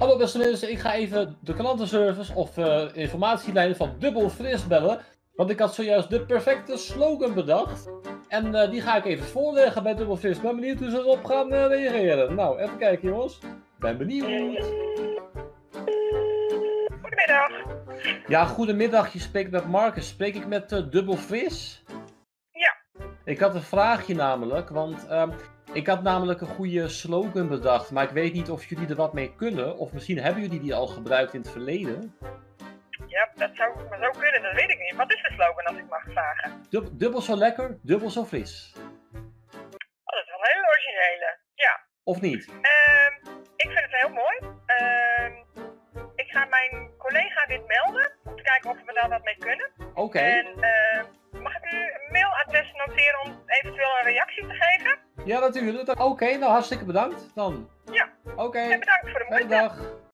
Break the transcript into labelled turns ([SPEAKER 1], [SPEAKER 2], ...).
[SPEAKER 1] Hallo beste mensen, ik ga even de klantenservice of informatielijn van Dubbel Fris bellen. Want ik had zojuist de perfecte slogan bedacht. En die ga ik even voorleggen bij Dubbel Fris. Ben benieuwd hoe ze erop gaan reageren. Nou, even kijken jongens. Ben benieuwd.
[SPEAKER 2] Goedemiddag.
[SPEAKER 1] Ja, goedemiddag. Je spreekt met Marcus. Spreek ik met Dubbel Fris?
[SPEAKER 2] Ja.
[SPEAKER 1] Ik had een vraagje namelijk, want ik had namelijk een goede slogan bedacht. Maar ik weet niet of jullie er wat mee kunnen. Of misschien hebben jullie die al gebruikt in het verleden.
[SPEAKER 2] Ja, dat zou maar zo kunnen, dat weet ik niet. Wat is de slogan als ik mag vragen?
[SPEAKER 1] Dubbel zo lekker, dubbel zo fris.
[SPEAKER 2] Oh, dat is wel een hele originele. Ja.
[SPEAKER 1] Of niet?
[SPEAKER 2] Ik vind het heel mooi. Ik ga mijn collega dit melden, om te kijken of we daar wat mee kunnen.
[SPEAKER 1] Oké.
[SPEAKER 2] En mag ik u een mailadres noteren om eventueel een reactie te geven?
[SPEAKER 1] Ja, natuurlijk. Oké, nou hartstikke bedankt dan.
[SPEAKER 2] Ja.
[SPEAKER 1] Oké.
[SPEAKER 2] En bedankt voor de moeite.
[SPEAKER 1] Fijne dag.